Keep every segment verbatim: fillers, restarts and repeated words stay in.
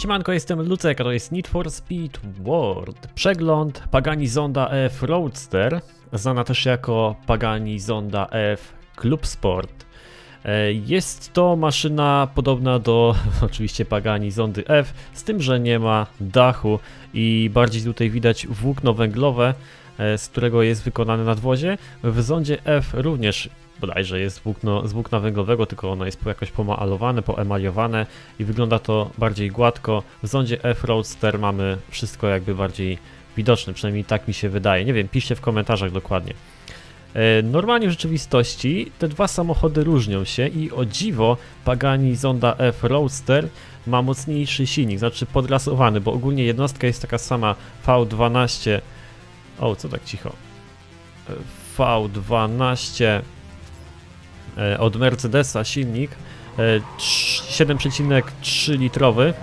Siemanko, jestem Lucek, a to jest Need for Speed World. Przegląd Pagani Zonda E F Roadster, znana też jako Pagani Zonda E F Club Sport. Jest to maszyna podobna do oczywiście Pagani Zondy F, z tym, że nie ma dachu i bardziej tutaj widać włókno węglowe, z którego jest wykonane nadwozie. W Zondzie F również bodajże jest włókno z włókna węglowego, tylko ono jest jakoś pomalowane, poemaliowane i wygląda to bardziej gładko. W Zondzie F Roadster mamy wszystko jakby bardziej widoczne, przynajmniej tak mi się wydaje. Nie wiem, piszcie w komentarzach dokładnie. Normalnie w rzeczywistości te dwa samochody różnią się i o dziwo Pagani Zonda F Roadster ma mocniejszy silnik, znaczy podrasowany, bo ogólnie jednostka jest taka sama V dwanaście. O, co tak cicho? V dwanaście od Mercedesa silnik siedem przecinek trzy litrowy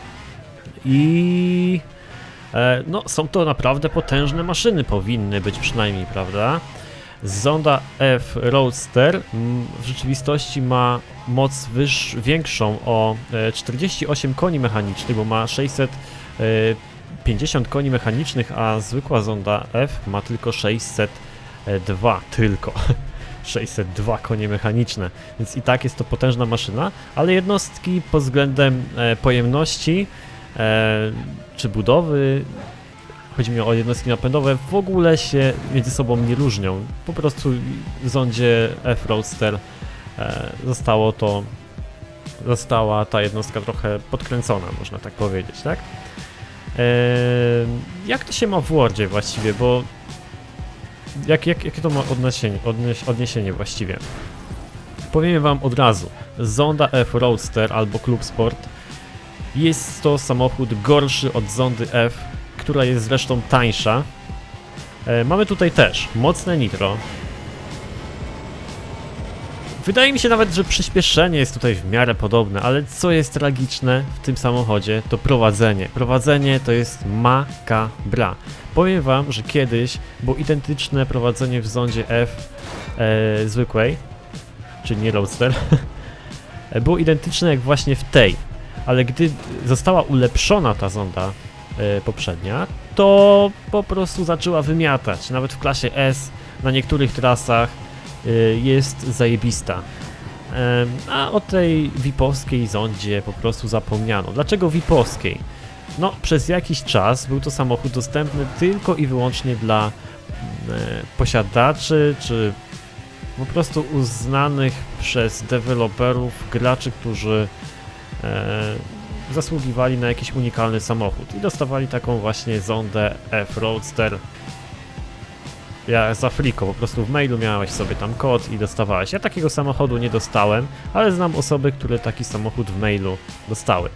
i no są to naprawdę potężne maszyny, powinny być przynajmniej, prawda? Zonda F Roadster w rzeczywistości ma moc wyż, większą o czterdzieści osiem koni mechanicznych, bo ma sześćset pięćdziesiąt koni mechanicznych, a zwykła Zonda F ma tylko sześćset dwa, tylko sześćset dwa konie mechaniczne, więc i tak jest to potężna maszyna, ale jednostki pod względem e, pojemności e, czy budowy, chodzi mi o jednostki napędowe, w ogóle się między sobą nie różnią. Po prostu w Zondzie F Roadster e, zostało to, została ta jednostka trochę podkręcona, można tak powiedzieć, tak? E, jak to się ma w Wordzie właściwie, bo Jak, jak, jakie to ma odniesienie, odnieś, odniesienie właściwie? Powiem wam od razu, Zonda F Roadster albo Club Sport jest to samochód gorszy od Zondy F, która jest zresztą tańsza. E, mamy tutaj też mocne nitro. Wydaje mi się nawet, że przyspieszenie jest tutaj w miarę podobne, ale co jest tragiczne w tym samochodzie, to prowadzenie. Prowadzenie to jest makabra. Powiem wam, że kiedyś było identyczne prowadzenie w Zondzie F e, zwykłej, czyli nie Roadster, było identyczne jak właśnie w tej, ale gdy została ulepszona ta Zonda e, poprzednia, to po prostu zaczęła wymiatać. Nawet w klasie S na niektórych trasach e, jest zajebista. E, a o tej vipowskiej Zondzie po prostu zapomniano. Dlaczego vipowskiej? No, przez jakiś czas był to samochód dostępny tylko i wyłącznie dla e, posiadaczy, czy po prostu uznanych przez deweloperów graczy, którzy e, zasługiwali na jakiś unikalny samochód i dostawali taką właśnie Zondę F Roadster. Ja za friko, po prostu w mailu miałeś sobie tam kod i dostawałeś. Ja takiego samochodu nie dostałem, ale znam osoby, które taki samochód w mailu dostały.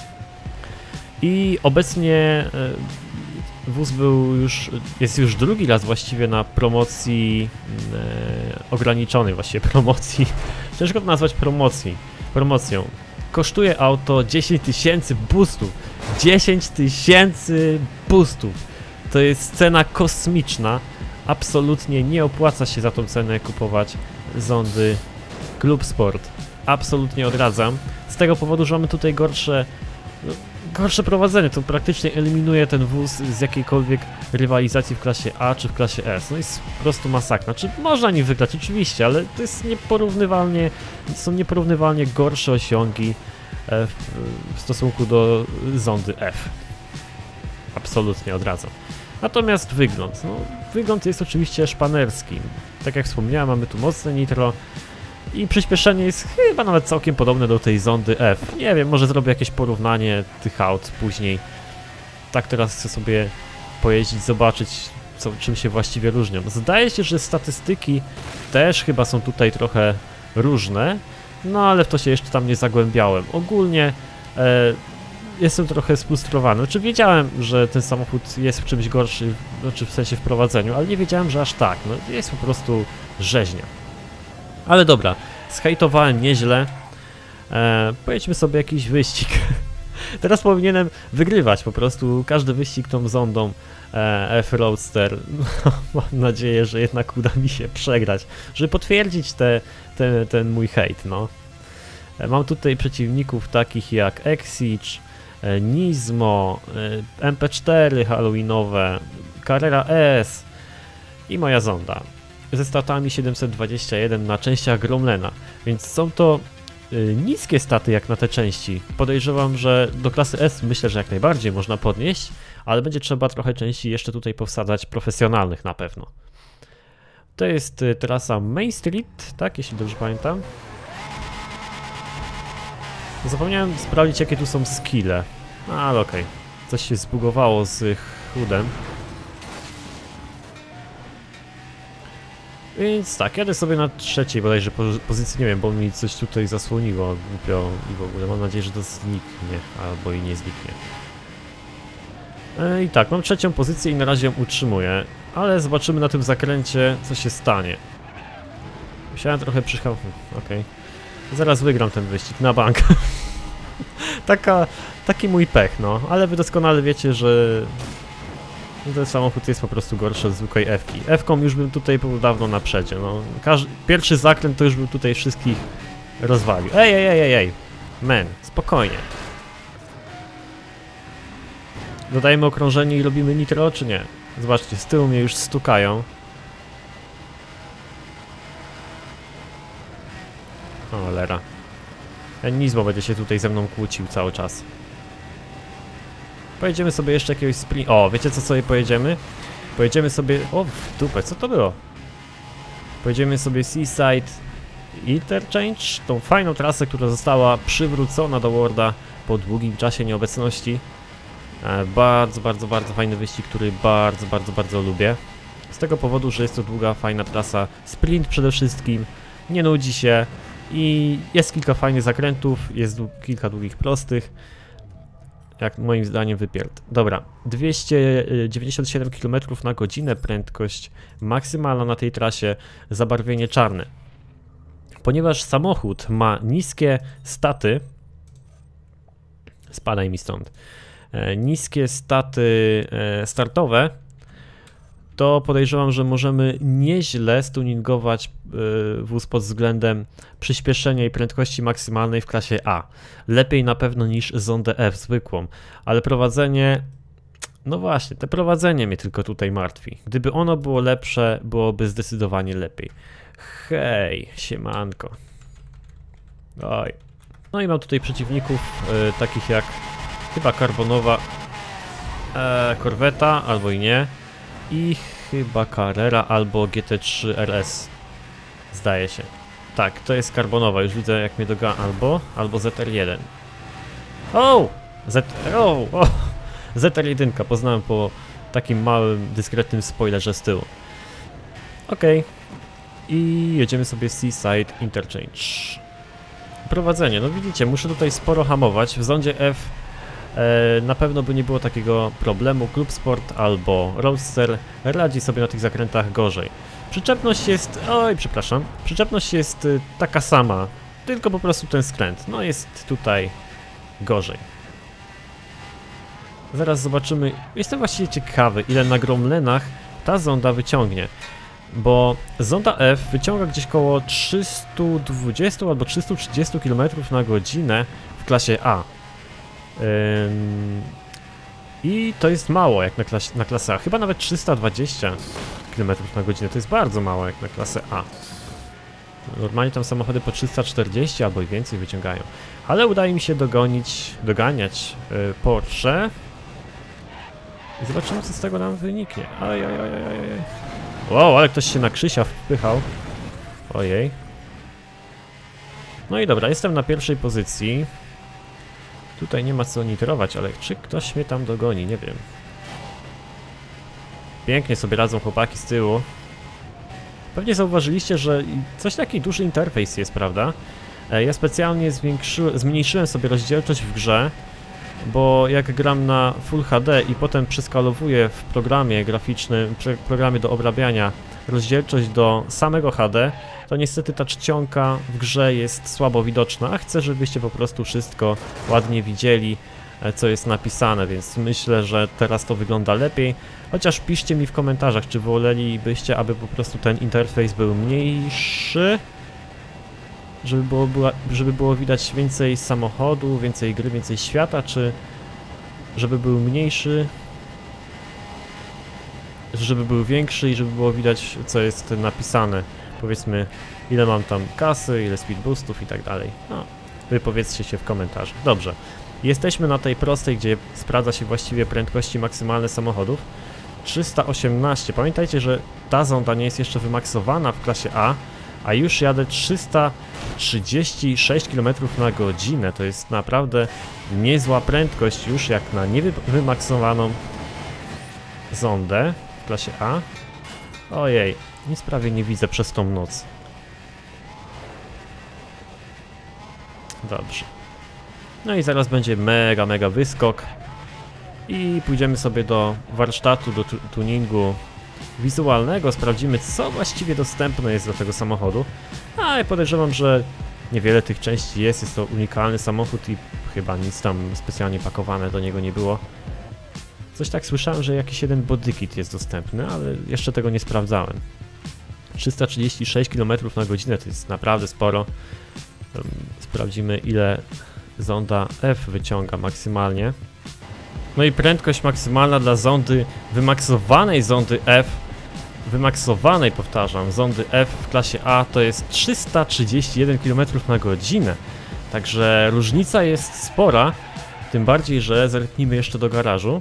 I obecnie wóz był już, jest już drugi raz właściwie na promocji e, ograniczonej, właściwie promocji, ciężko to nazwać promocji, promocją. Kosztuje auto dziesięć tysięcy boostów, dziesięć tysięcy boostów, to jest cena kosmiczna, absolutnie nie opłaca się za tą cenę kupować Zondy Club Sport, absolutnie odradzam, z tego powodu, że mamy tutaj gorsze, no, gorsze prowadzenie, to praktycznie eliminuje ten wóz z jakiejkolwiek rywalizacji w klasie A czy w klasie S. No jest po prostu masakra. Czy można nim wygrać? Oczywiście, ale to jest nieporównywalnie, są nieporównywalnie gorsze osiągi w, w stosunku do Zondy F. Absolutnie odradzam. Natomiast wygląd, no wygląd jest oczywiście szpanerski. Tak jak wspomniałem, mamy tu mocne nitro. I przyspieszenie jest chyba nawet całkiem podobne do tej Zondy F. Nie wiem, może zrobię jakieś porównanie tych aut później. Tak teraz chcę sobie pojeździć, zobaczyć, co, czym się właściwie różnią. Zdaje się, że statystyki też chyba są tutaj trochę różne, no ale w to się jeszcze tam nie zagłębiałem. Ogólnie e, jestem trochę sfrustrowany. Znaczy wiedziałem, że ten samochód jest w czymś gorszy, znaczy w sensie w prowadzeniu, ale nie wiedziałem, że aż tak. No, jest po prostu rzeźnia. Ale dobra, zhejtowałem nieźle. E, pojedźmy sobie jakiś wyścig. Teraz powinienem wygrywać po prostu każdy wyścig tą Zondą e, F Roadster. No, mam nadzieję, że jednak uda mi się przegrać, żeby potwierdzić te, te, ten mój hejt, no. E, mam tutaj przeciwników takich jak Exige, Nismo, M P cztery halloweenowe, Carrera S i moja zonda ze statami siedemset dwadzieścia jeden na częściach Gromlena, więc są to y, niskie staty jak na te części. Podejrzewam, że do klasy S myślę, że jak najbardziej można podnieść, ale będzie trzeba trochę części jeszcze tutaj powsadzać profesjonalnych na pewno. To jest y, trasa Main Street, tak, jeśli dobrze pamiętam. Zapomniałem sprawdzić, jakie tu są skille, ale okej, okay. Coś się zbugowało z chudem. Więc tak, jadę sobie na trzeciej bodajże pozycji, nie wiem, bo mi coś tutaj zasłoniło głupio i w ogóle mam nadzieję, że to zniknie, albo i nie zniknie. I tak, mam trzecią pozycję i na razie ją utrzymuję, ale zobaczymy na tym zakręcie, co się stanie. Musiałem trochę przychał... okej. Okay. Zaraz wygram ten wyścig na bank. Taka, taki mój pech, no, ale wy doskonale wiecie, że ten samochód jest po prostu gorszy od zwykłej F-ki. F-ką już bym tutaj był dawno na przedzie, no. Każdy, pierwszy zakręt to już bym tutaj wszystkich rozwalił. Ej, ej, ej, ej, ej. Man, spokojnie. Dodajemy okrążenie i robimy nitro, czy nie? Zobaczcie, z tyłu mnie już stukają. O, lera. Ten Nismo będzie się tutaj ze mną kłócił cały czas. Pojedziemy sobie jeszcze jakiegoś sprint... O, wiecie co sobie pojedziemy? Pojedziemy sobie... O, w dupę, co to było? Pojedziemy sobie Seaside Interchange, tą fajną trasę, która została przywrócona do Worlda po długim czasie nieobecności. E, bardzo, bardzo, bardzo fajny wyścig, który bardzo, bardzo, bardzo lubię. Z tego powodu, że jest to długa, fajna trasa. Sprint przede wszystkim, nie nudzi się i jest kilka fajnych zakrętów, jest kilka długich prostych. Jak moim zdaniem wypierd. Dobra, dwieście dziewięćdziesiąt siedem kilometrów na godzinę prędkość maksymalna na tej trasie, zabarwienie czarne. Ponieważ samochód ma niskie staty, spadaj mi stąd, e, niskie staty e, startowe, to podejrzewam, że możemy nieźle stuningować y, wóz pod względem przyspieszenia i prędkości maksymalnej w klasie A. Lepiej na pewno niż Zondę F zwykłą, ale prowadzenie... No właśnie, te prowadzenie mnie tylko tutaj martwi. Gdyby ono było lepsze, byłoby zdecydowanie lepiej. Hej, siemanko. Oj. No i mam tutaj przeciwników y, takich jak chyba karbonowa e, korweta, albo i nie. I chyba Carrera albo G T trzy R S. Zdaje się. Tak, to jest karbonowa, już widzę jak mnie doga... Albo, albo Z R jeden. O! Z... O! o! Z R jeden poznałem po takim małym, dyskretnym spoilerze z tyłu. Okej. Okay. I jedziemy sobie Seaside Interchange. Prowadzenie, no widzicie, muszę tutaj sporo hamować. W zondzie F e, na pewno by nie było takiego problemu. Club Sport albo Roadster radzi sobie na tych zakrętach gorzej. Przyczepność jest... Oj, przepraszam. Przyczepność jest y, taka sama, tylko po prostu ten skręt. No jest tutaj gorzej. Zaraz zobaczymy. Jestem właściwie ciekawy, ile na Gromlenach ta zonda wyciągnie. Bo zonda F wyciąga gdzieś koło trzysta dwadzieścia albo trzysta trzydzieści kilometrów na godzinę w klasie A. Ym... I to jest mało jak na, klas na klasę A. Chyba nawet trzysta dwadzieścia kilometrów na godzinę. To jest bardzo mało jak na klasę A. Normalnie tam samochody po trzysta czterdzieści albo i więcej wyciągają. Ale udaje mi się dogonić, doganiać yy, Porsche. I zobaczymy, co z tego nam wyniknie. Oj, oj, oj, oj, oj. Wow, ale ktoś się na Krzysia wpychał. Ojej. No i dobra, jestem na pierwszej pozycji. Tutaj nie ma co nitrować, ale czy ktoś mnie tam dogoni, nie wiem. Pięknie sobie radzą chłopaki z tyłu. Pewnie zauważyliście, że coś taki duży interfejs jest, prawda? Ja specjalnie zmniejszyłem sobie rozdzielczość w grze, bo jak gram na Full H D i potem przeskalowuję w programie graficznym, w programie do obrabiania rozdzielczość do samego H D, to niestety ta czcionka w grze jest słabo widoczna, a chcę, żebyście po prostu wszystko ładnie widzieli, co jest napisane, więc myślę, że teraz to wygląda lepiej. Chociaż piszcie mi w komentarzach, czy wolelibyście, aby po prostu ten interfejs był mniejszy, żeby było, była, żeby było widać więcej samochodu, więcej gry, więcej świata, czy żeby był mniejszy, żeby był większy i żeby było widać, co jest napisane. Powiedzmy, ile mam tam kasy, ile speed boostów i tak dalej. No, wypowiedzcie się w komentarzu. Dobrze. Jesteśmy na tej prostej, gdzie sprawdza się właściwie prędkości maksymalne samochodów. trzysta osiemnaście. Pamiętajcie, że ta zonda nie jest jeszcze wymaksowana w klasie A, a już jadę trzysta trzydzieści sześć kilometrów na godzinę. To jest naprawdę niezła prędkość już jak na niewymaksowaną zondę w klasie A. Ojej, nic prawie nie widzę przez tą noc. Dobrze. No i zaraz będzie mega, mega wyskok. I pójdziemy sobie do warsztatu, do tu tuningu wizualnego. Sprawdzimy, co właściwie dostępne jest do tego samochodu. A ja podejrzewam, że niewiele tych części jest. Jest to unikalny samochód i chyba nic tam specjalnie pakowane do niego nie było. Coś tak słyszałem, że jakiś jeden bodykit jest dostępny, ale jeszcze tego nie sprawdzałem. trzysta trzydzieści sześć kilometrów na godzinę to jest naprawdę sporo. Sprawdzimy, ile zonda F wyciąga maksymalnie. No i prędkość maksymalna dla zondy, wymaksowanej zondy F, wymaksowanej, powtarzam, zondy F w klasie A to jest trzysta trzydzieści jeden kilometrów na godzinę. Także różnica jest spora, tym bardziej, że zerknijmy jeszcze do garażu.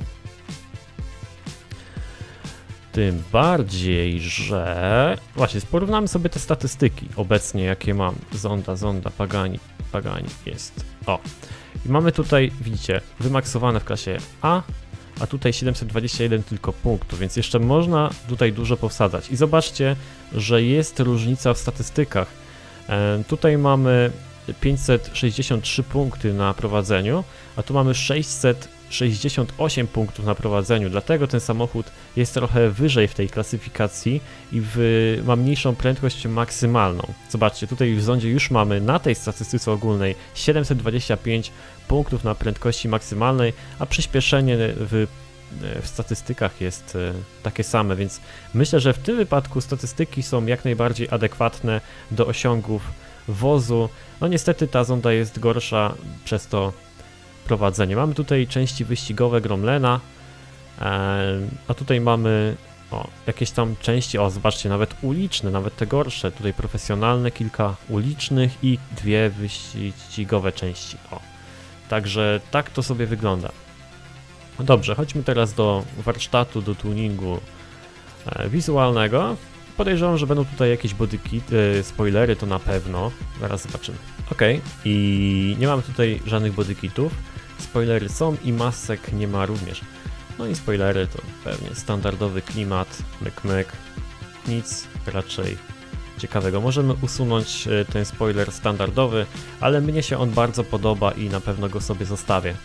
Tym bardziej, że... Właśnie, porównamy sobie te statystyki obecnie, jakie mam. Zonda, zonda, Pagani, Pagani jest. O. I mamy tutaj, widzicie, wymaksowane w klasie A, a tutaj siedemset dwadzieścia jeden tylko punktów, więc jeszcze można tutaj dużo powsadzać. I zobaczcie, że jest różnica w statystykach. E, tutaj mamy pięćset sześćdziesiąt trzy punkty na prowadzeniu, a tu mamy sześćset sześćdziesiąt osiem punktów na prowadzeniu, dlatego ten samochód jest trochę wyżej w tej klasyfikacji i w, ma mniejszą prędkość maksymalną. Zobaczcie, tutaj w zondzie już mamy na tej statystyce ogólnej siedemset dwadzieścia pięć punktów na prędkości maksymalnej, a przyspieszenie w, w statystykach jest takie same, więc myślę, że w tym wypadku statystyki są jak najbardziej adekwatne do osiągów wozu. No niestety ta zonda jest gorsza przez to prowadzenie. Mamy tutaj części wyścigowe Gromlena, e, a tutaj mamy o, jakieś tam części, o zobaczcie, nawet uliczne, nawet te gorsze, tutaj profesjonalne, kilka ulicznych i dwie wyścigowe części. O. Także tak to sobie wygląda. Dobrze, chodźmy teraz do warsztatu, do tuningu e, wizualnego. Podejrzewam, że będą tutaj jakieś bodykity, spoilery, to na pewno. Zaraz zobaczymy. Ok, i nie mamy tutaj żadnych bodykitów. Spoilery są i masek nie ma również. No i spoilery to pewnie standardowy klimat, myk myk. Nic raczej ciekawego. Możemy usunąć ten spoiler standardowy, ale mnie się on bardzo podoba i na pewno go sobie zostawię.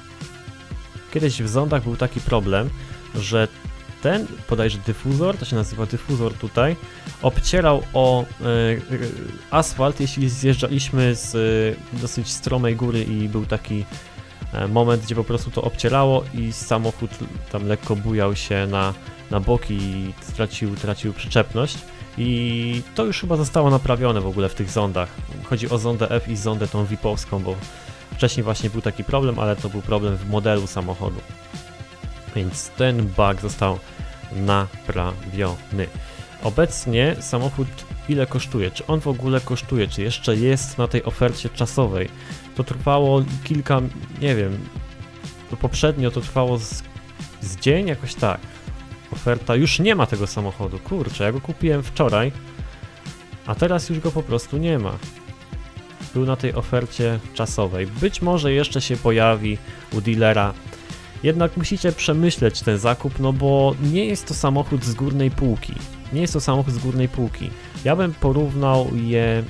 Kiedyś w zondach był taki problem, że ten, bodajże dyfuzor, to się nazywa dyfuzor tutaj, obcierał o y, y, asfalt, jeśli zjeżdżaliśmy z y, dosyć stromej góry i był taki y, moment, gdzie po prostu to obcierało i samochód tam lekko bujał się na, na boki i stracił, tracił przyczepność. I to już chyba zostało naprawione w ogóle w tych zondach. Chodzi o zondę F i zondę tą V I P-owską, bo wcześniej właśnie był taki problem, ale to był problem w modelu samochodu. Więc ten bug został naprawiony. Obecnie samochód ile kosztuje? Czy on w ogóle kosztuje? Czy jeszcze jest na tej ofercie czasowej? To trwało kilka, nie wiem, poprzednio to trwało z, z dzień, jakoś tak. Oferta, już nie ma tego samochodu, kurczę, ja go kupiłem wczoraj, a teraz już go po prostu nie ma. Był na tej ofercie czasowej. Być może jeszcze się pojawi u dealera. Jednak musicie przemyśleć ten zakup, no bo nie jest to samochód z górnej półki. Nie jest to samochód z górnej półki. Ja bym porównał je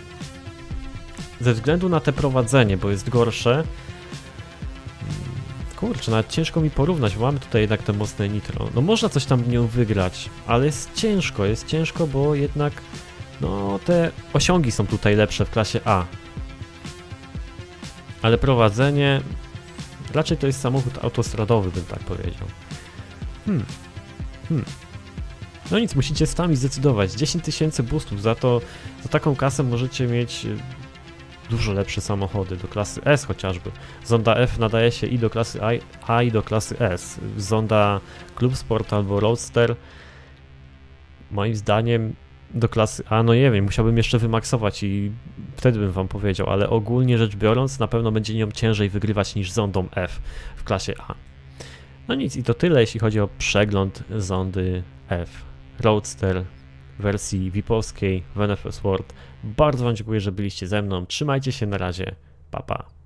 ze względu na te prowadzenie, bo jest gorsze. Kurczę, nawet ciężko mi porównać, bo mamy tutaj jednak te mocne nitro. No można coś tam nią wygrać, ale jest ciężko, jest ciężko, bo jednak no te osiągi są tutaj lepsze w klasie A. Ale prowadzenie... Raczej to jest samochód autostradowy, bym tak powiedział. Hmm. Hmm. No nic, musicie sami zdecydować. dziesięć tysięcy boostów, za to, za taką kasę możecie mieć dużo lepsze samochody, do klasy S chociażby. Zonda F nadaje się i do klasy A, A i do klasy S. Zonda Club Sport albo Roadster moim zdaniem do klasy A, no nie wiem, musiałbym jeszcze wymaksować i wtedy bym wam powiedział, ale ogólnie rzecz biorąc na pewno będzie nią ciężej wygrywać niż zondą F w klasie A. No nic, i to tyle jeśli chodzi o przegląd zondy F. Roadster w wersji V I P-owskiej w N F S World. Bardzo wam dziękuję, że byliście ze mną. Trzymajcie się, na razie. Pa, pa.